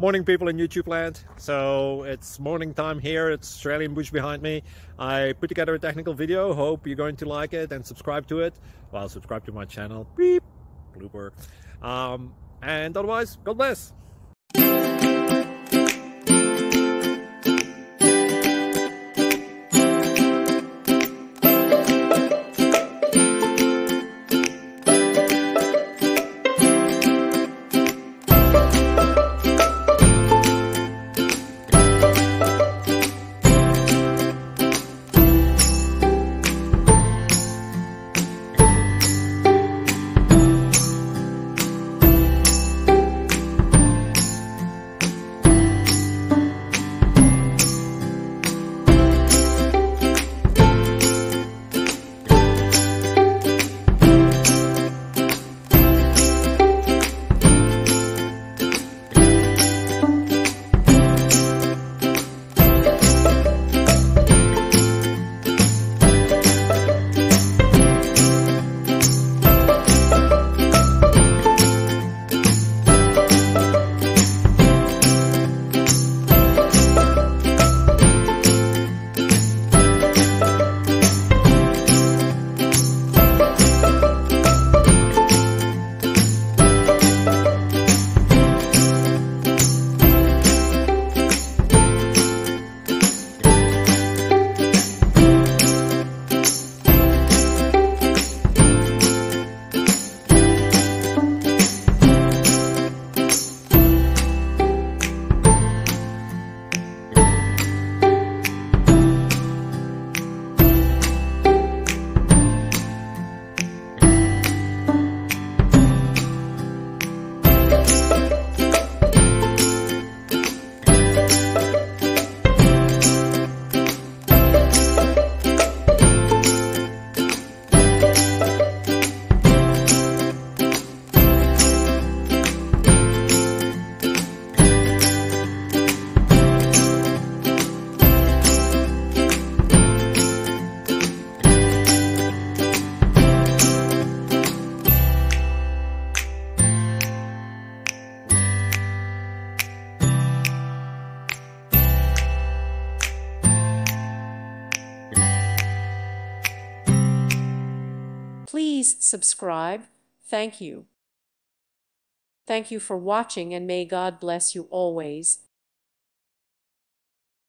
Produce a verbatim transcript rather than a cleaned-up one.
Morning, people in YouTube land. So it's morning time here. It's Australian bush behind me. I put together a technical video. Hope you're going to like it and subscribe to it. Well, subscribe to my channel. Beep. Blooper. Um, and otherwise, God bless. Please subscribe. Thank you. Thank you for watching, and may God bless you always.